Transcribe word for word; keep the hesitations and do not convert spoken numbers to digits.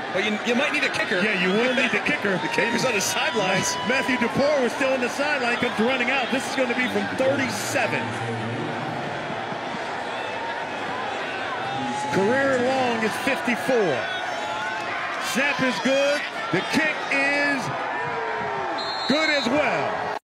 But you, you might need a kicker. Yeah, you will need the kicker. The kicker's on the sidelines. Matthew DePore was still on the sideline, comes running out. This is going to be from thirty-seven. Career long is fifty-four. Snap is good. The kick is good as well.